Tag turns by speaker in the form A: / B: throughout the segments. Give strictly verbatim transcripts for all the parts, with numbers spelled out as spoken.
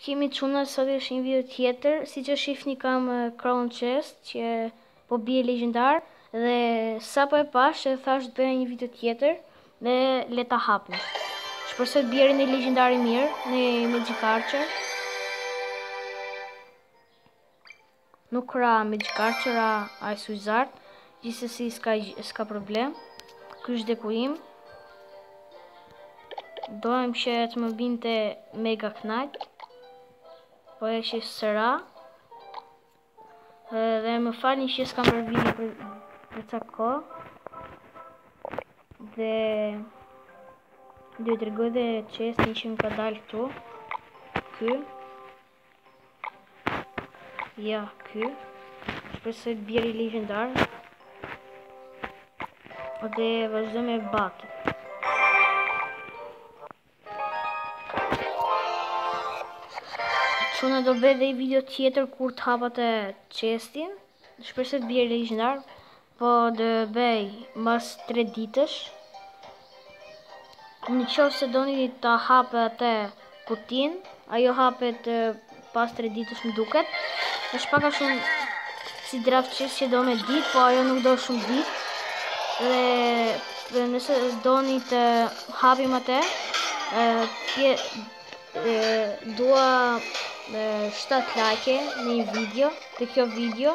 A: Kemi çuna, sot është një video tjetër, si që shifni kam Crown Chest që po bie legjendar dhe sa po e pash që thash të bëja një video tjetër dhe le ta hapim. Shpresoj të bjerë një legjendar i mirë, në Magic Archer. Nuk ra Magic Archer, a i Suizard, gjithsesi s'ka, s'ka problem. Ky është deku im. Dojmë që të më binte Mega Knight, po e që sëra. Dhe më falni që s'kam për video për, për ca kohë. Dhe do të tregoj dhe chestin që më ka dalë këtu. Ky. Ja, ky. Shpresoj të bjerë i legjendar. Dhe vazhdo me battle. Çuna do bëj dhe i video tjetër kur të hapate chestin. Shpresoj të bjerë legjendar, po do bëj mas tre ditësh. Në qoftë se doni ta hape atë kutin, ajo hapet pas tre ditësh më duket. Është pak a shumë si draft chest që do me ditë, po ajo nuk do shumë ditë. Dhe nëse doni të hapim atë, dua shtat like në një video, të kjo video.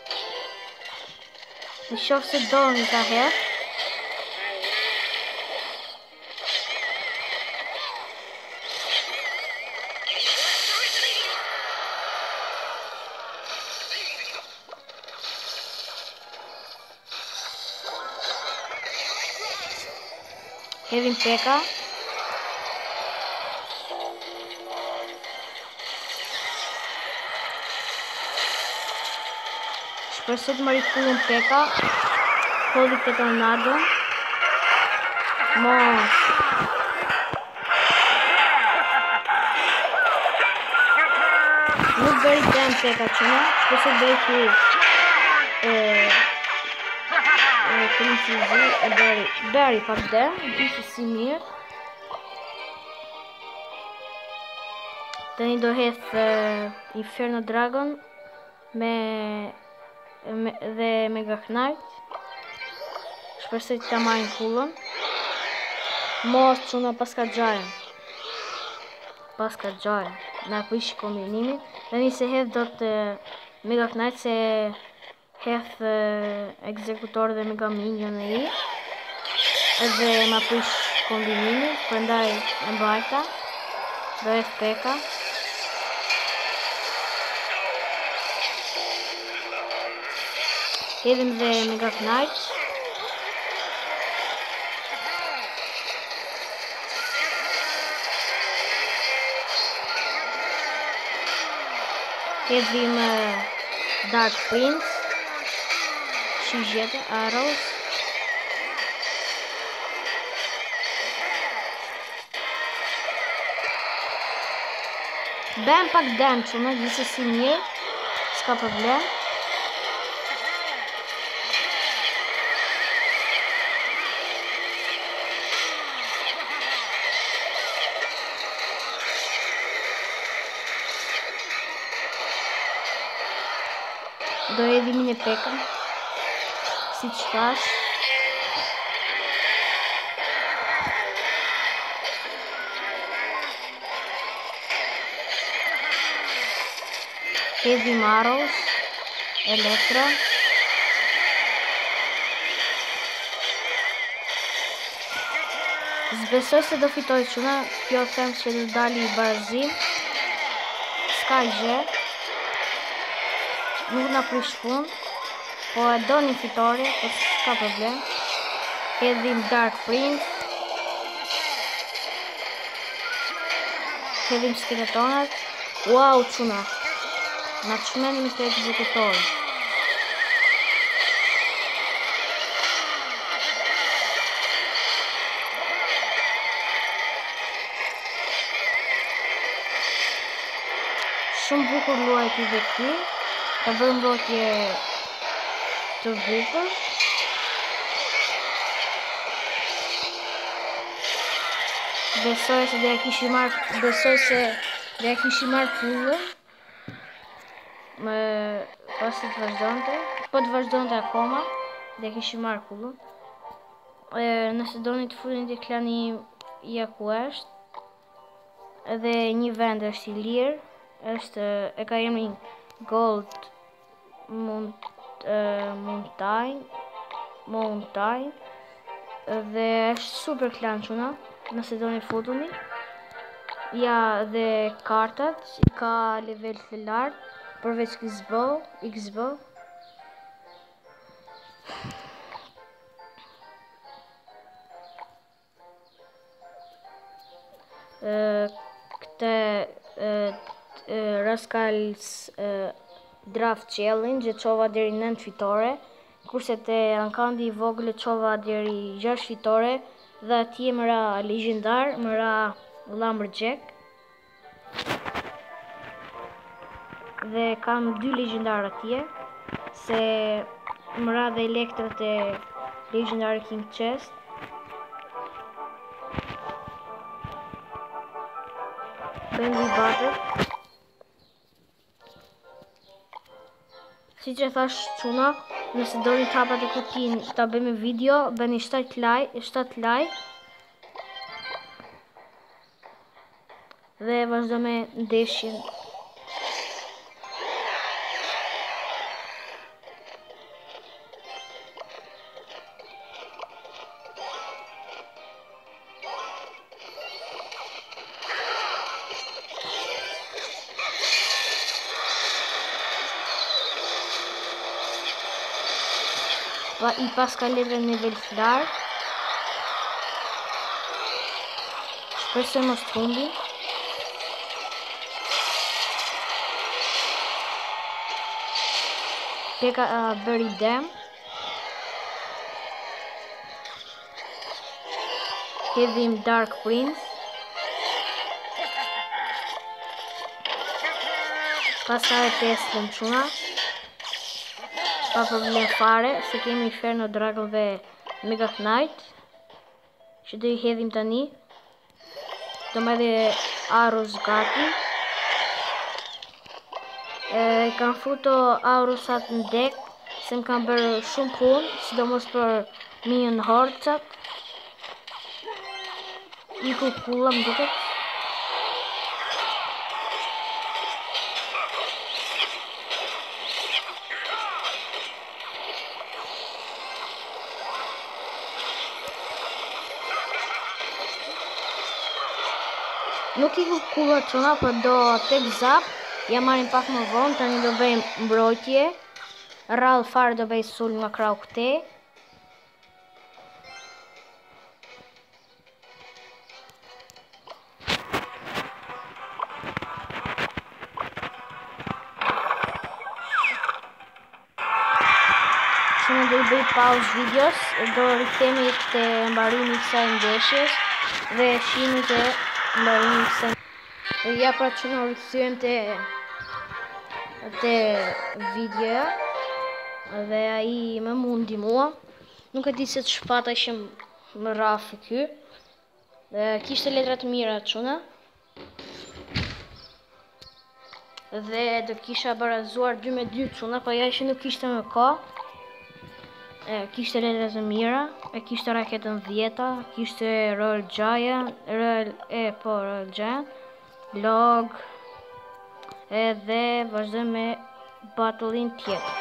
A: Në qoftë se doni ta hedh. Hedhim peka. Shpresoj të më rikullin peka. Hodhi këtë tornado. Mos. Nuk bëri tem peka qëna. Shpresoj të bëri ku Princezi e bëri, bëri pak dem, gjithë si mirë. Tani do heth uh, Inferno Dragon me, me dhe Mega Knight. Shpresoj të ta marrin kullën. Mos çuna paska xhaja. Paska xhaja. Na prish kombinimin. Tani se hedh do të Mega Knight se heth uh, ekzekutor dhe Mega Minion e i. Edhe ma prish kombinimin, prandaj e mbajta. Do heth peka. Hedhim dhe Mega Knight. Hedhim uh, Dark Prince. Shigjet, arrows. Bëm pak dëm çuna, gjithsesi mirë. S'ka problem. Do hedhim një peka. Si që thash. Hedhim arrows, Elektra. Zbesoj se do fitoj çuna, kjo them që do dali i barazim. S'ka gjë. Nuk na prish pun. Po e do një fitore, po s'ka problem. Hedhim Dark Prince. Hedhim skeletonat. Wow, çuna. Na çmenim të ekzekutori. Shumë bukur luajti dhe ky. Ka bërë mbrojtje të bukur. Besoj se dhe kishim marrë, besoj se Dhe kishi marrë pullën, më pasi të vazhdonte, po të vazhdonte akoma, dhe kishi marrë pullën. E, nëse doni të futeni te klani ja ku është, edhe një vend është i lirë, është e ka emrin Gold Mountain, Mountain, dhe është super klan çuna, nëse doni futuni. Ja dhe kartat, ka level të lartë, përveç X B O, X B O. Këtë Rascals Draft Challenge e çova deri në nëntë fitore, kurse te Ankandi i vogël e çova deri gjashtë fitore, dhe atje më ra Legjendar, më ra Lumberjack. Dhe kam dy legjendar atje, se më ra dhe elektrat e Legjendary King Chest. Bëjmë dy batët. Si që thash çuna, nëse doni të hapat e kutin ta bëjmë video, bëni shtat like, shtat like. Dhe vazhdo me ndeshjen. Pa, i pas ka letra në nivel të lartë. Shpresoj mos të humbi. Peka uh, bëri dem. Hedhim Dark Prince. Pas ka e pesë në çuna. Pa problem fare, se kemi Inferno Dragon dhe Mega Knight, që do i hedhim tani. Do më edhe Arus gati. E kam futo Arusat në dek, se më kam bërë shumë punë, sidomos për Minion Horcat. I ku kulla më duket. Nuk i ku kulla çuna, për do tek zap, ja marim pak më vonë, tani do bëjmë mbrojtje. Rrallë fare do bëj sul nga krau këte. Çuna do i bëj pauzë videos, do rikthemi te mbarimi i kësaj ndeshjes dhe shihni te mbarimi i kësaj. Ja pra çuna rikthyem te te videoja dhe ai më mundi mua. Nuk e di se të shpata ishim më rafi ky. Dhe kishte letra të mira çuna. Dhe do kisha barazuar dy me dy çuna, po ja që nuk kishte më ka. E, kishte letra të mira, e kishte raketën dhjeta, kishte Royal Giant, Royal, e po Royal Giant, Log, edhe vazhdo me battlin tjetër.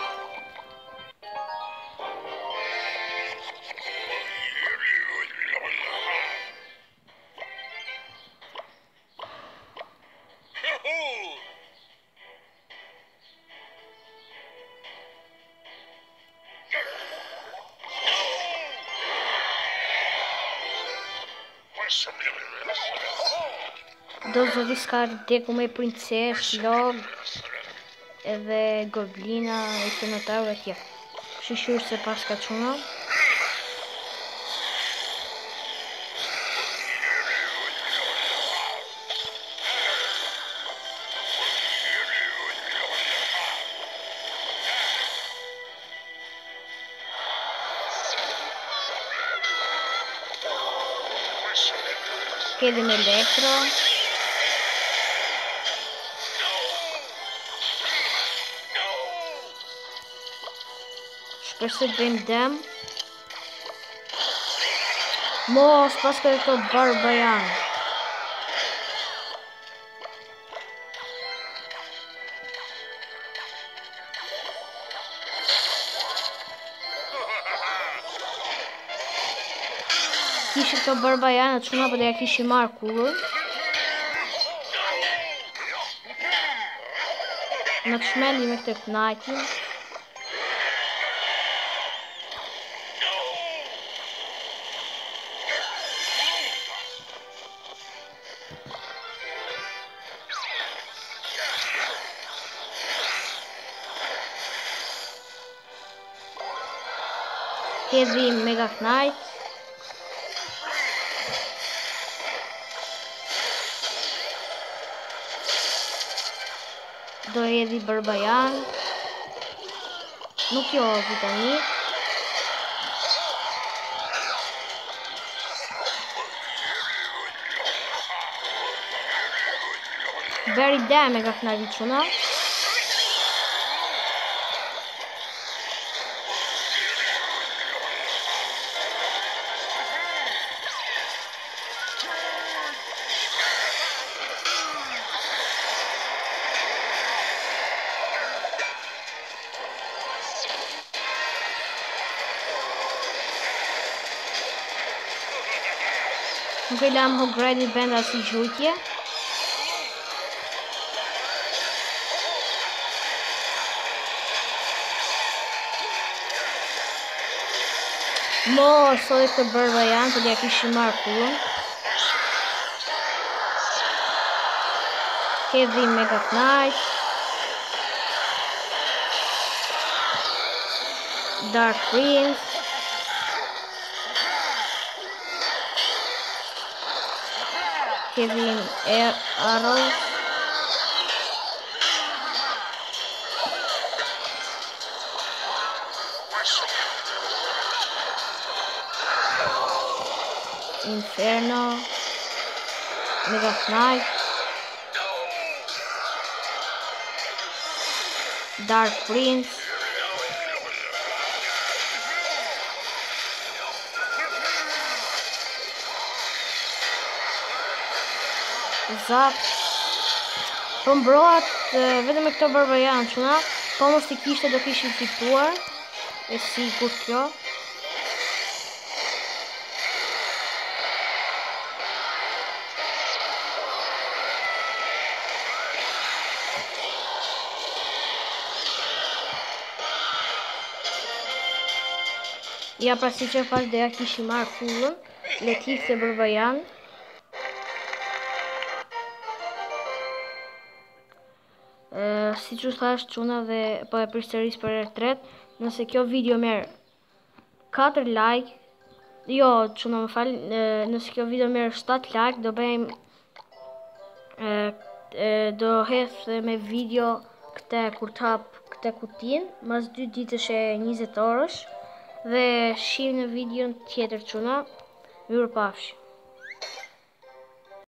A: Do zoti s'ka deku me princesh, log, edhe goblina, e të notarë e tja. Shishur se pas ka çuna. Kedhim elektro. Shpresoj të bëjmë dem. Mos, pas ka këto barbajan. Kishë këto barbajanët çuna për të ja kishi marrë kullën. Në të shmeli me këtë knajtin. Hedhi mega knajt. Do hedhi barbajan. Nuk jo vitani. Very damn mega knajt çuna. Nuk e lam hogredi benda si gjujtje. Mos, sot e këtë barbajan, për ja kishë marrë kullën. Hedhi mega knight. Dark Prince. Hedhi Air Arrow. Inferno. Mega Knight. Dark Prince. Zap. Po mbrohat vetëm me këto barbajan çuna, po mos i kishte do kishin fituar. E sigurt kjo. Ja pra si që pas dhe ja kishi marrë kullën, letif se barbajan. Uh, si që thash çuna dhe po e prisëris për herë tret, nëse kjo video merr katër like, jo çuna më fal, uh, nëse kjo video merr shtat like, do bëjmë uh, uh, do hedh me video këtë kur të hap këtë kutin, mas dy ditësh e njëzet orësh, dhe shihni në videon tjetër çuna. Mirupafshi.